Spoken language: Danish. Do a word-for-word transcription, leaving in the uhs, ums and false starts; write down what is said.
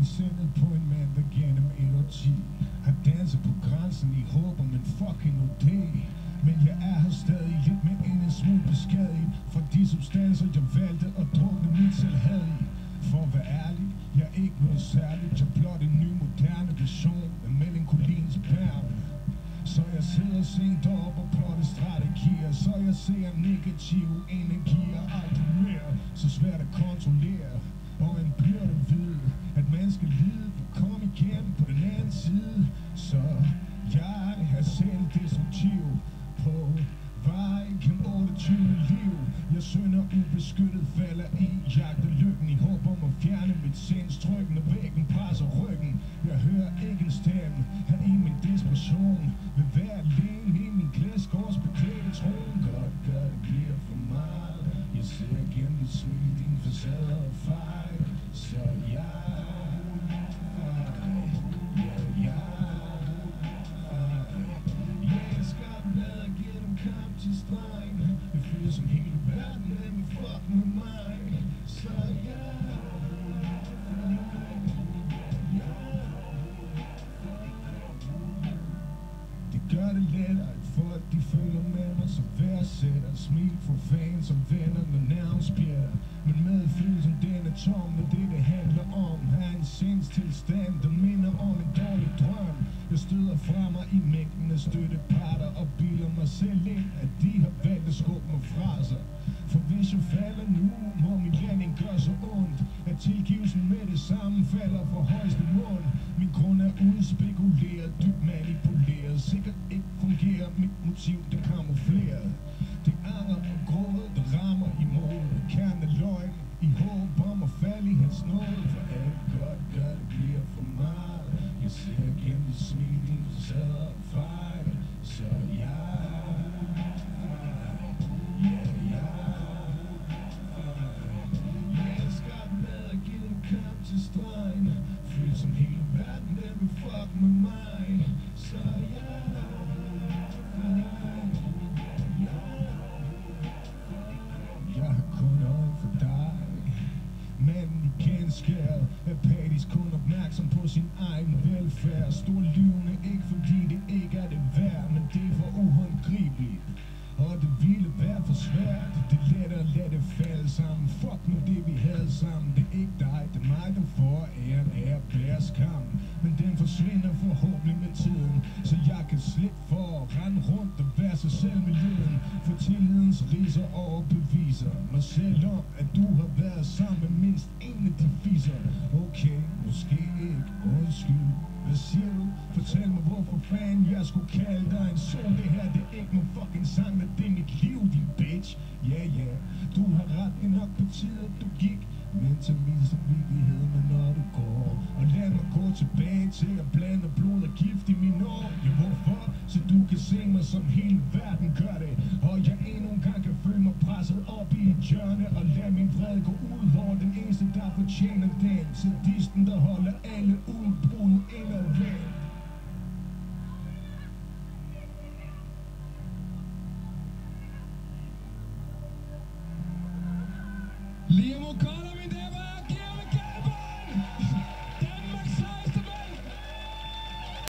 sindet på en mand, der gennem et årti har danset på grænsen i håb om en fucking O D. Men jeg er her stadig lidt med en smule beskadiget fra de substanser, jeg valgte at drukne mit selv had i. For at være ærlig, jeg er ikke noget særligt, jeg er blot en ny moderne version af melankoliens bjerg. Så jeg sidder sent op og plotter strategier, så jeg ser negative energier aldrig mere. Så svært at kontrollere, og en byrde ved, at man skal lide for at komme igennem på den anden side. Så jeg er selv destruktiv på vej gennem otteogtyve liv. Jeg synder ubeskyttet, falder i, jagter lykken i håb om at fjerne mit sindstryk, når væggen presser ryggen. Jeg hører ikke en stemme her i min desperation, vil være alene i min glæskårs beklædte tron. Godt, godt, det bliver for meget. Jeg ser gennem dit smil, din facade og fejl. Så jeg det føles som hele verden, der vil fuck med mig. Så ja, det gør det lettere, at folk de føler med mig, så værdsætter smil for fans og venner, når nærmest bjerg. Men medfølelsen den er tom, når det det handler om er en sindstilstand, der minder om en dårlig drøm. Jeg støder fra mig i mængden af støtteparter og bilder mig selv ind, at de har valgt at skubbe mig fra sig. For hvis jeg falder nu, må min landing gøre så ondt, at tilgivelsen med det samme falder fra højeste mund. Min grund er udspekuleret, dybt manipuleret, sikkert ikke fungerer mit motiv, det kamufleret. Det anger og gråd, der rammer imod kern af løgn, i håb om at falde i hans nåde. For alt godt gør det bliver for meget. Jeg ser gennem dit smil, din facade og fejl. Så jeg ja, jeg jeg elsker med at give en kamp til stregen. Føles som hele verden, der vil fuck med mig. Så jeg jeg har kun øje for dig. Manden i genskæret, apatisk, kun opmærksom på sin egen velfærd. Stor lyvende, ikke fordi det ikke er det værd, men det er for uhåndgribeligt. Og det ville være for svært. Det er let at lade det falde sammen. Fuck nu det vi havde sammen. Det er ikke dig, det er mig der får æren af at bære skam. Men den forsvinder forhåbentlig med tiden, så jeg kan slippe for at rende rundt og være sig selv med lyden. For tillidens riser og beviser mig selv om, at du har været sammen med mindst en af de fiser. Okay, måske ikke, undskyld. Hvad siger du? Fortæl mig hvorfor fanden jeg skulle kalde dig en son. Det her det er ikke nogen fucking sang, men det er mit liv, din bitch. Ja, yeah, ja, yeah. Du har ret, det nok på tide, at du gik. Men til min samvittighed, men når du går. Og lad mig gå tilbage til at blande blod og gift i mine år. Ja, hvorfor? Så du kan se mig som hele verden gør det. Og jeg endnu en gang kan føle mig presset op i et hjørne. Og lad min vrede gå ud over den eneste, der fortjener den. Sadisten, der holder alle udbrud indadvendt. Liam O'Connor!